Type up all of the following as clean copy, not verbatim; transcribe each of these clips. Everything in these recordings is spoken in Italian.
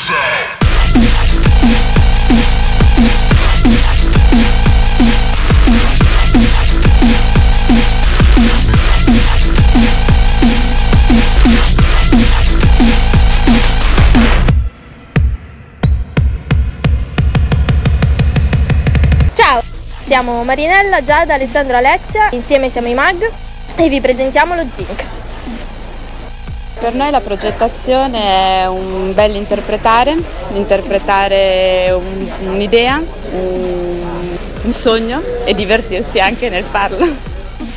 Ciao, siamo Marinella, Giada, Alessandro, Alexia, insieme siamo i Mag e vi presentiamo lo Zinc. Per noi la progettazione è un bel interpretare un'idea, un sogno e divertirsi anche nel farlo.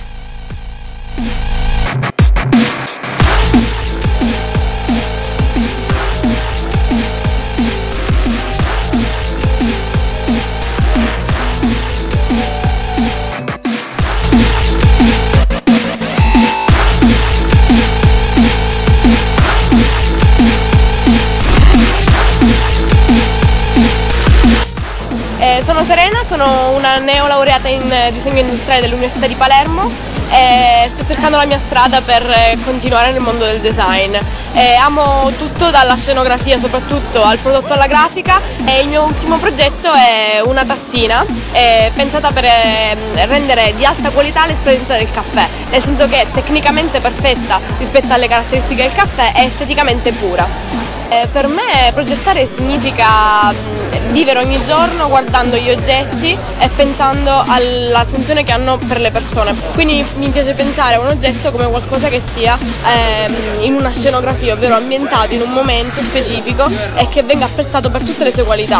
Sono Serena, sono una neolaureata in disegno industriale dell'Università di Palermo e sto cercando la mia strada per continuare nel mondo del design. Amo tutto, dalla scenografia soprattutto al prodotto alla grafica, e il mio ultimo progetto è una tazzina pensata per rendere di alta qualità l'esperienza del caffè, nel senso che è tecnicamente perfetta rispetto alle caratteristiche del caffè e esteticamente pura. Per me progettare significa vivere ogni giorno guardando gli oggetti e pensando all'attenzione che hanno per le persone. Quindi mi piace pensare a un oggetto come qualcosa che sia in una scenografia, ovvero ambientato in un momento specifico e che venga apprezzato per tutte le sue qualità.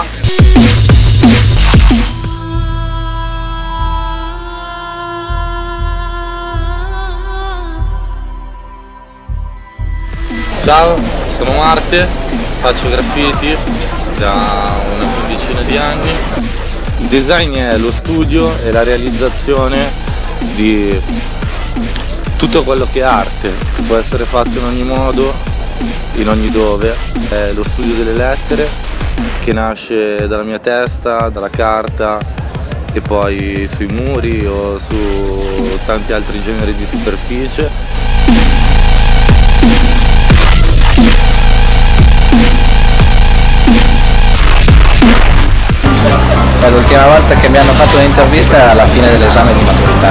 Ciao, sono Marte, faccio graffiti da una quindicina di anni. Il design è lo studio e la realizzazione di tutto quello che è arte, che può essere fatto in ogni modo, in ogni dove. È lo studio delle lettere che nasce dalla mia testa, dalla carta e poi sui muri o su tanti altri generi di superficie. L'ultima volta che mi hanno fatto un'intervista è alla fine dell'esame di maturità.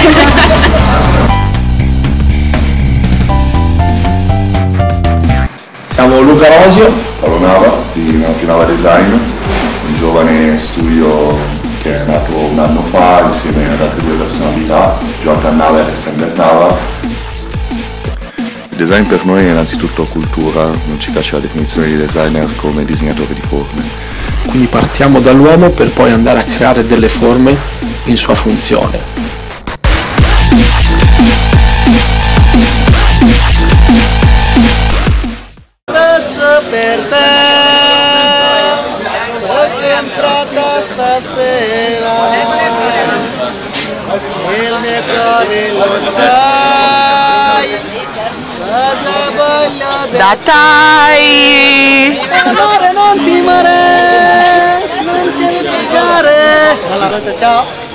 Siamo Luca Rosio, Paolo Nava di Nava Design, un giovane studio che è nato un anno fa insieme ad altre due personalità, Jonathan Nava e Alessandro Nava. Il design per noi è innanzitutto cultura, non ci piace la definizione di designer come disegnatore di forme. Quindi partiamo dall'uomo per poi andare a creare delle forme in sua funzione. Questo per te, perché è entrata stasera, il mio cuore lo sai, cosa voglio Da tai! amore non ti mare, non ti litigare. Ciao.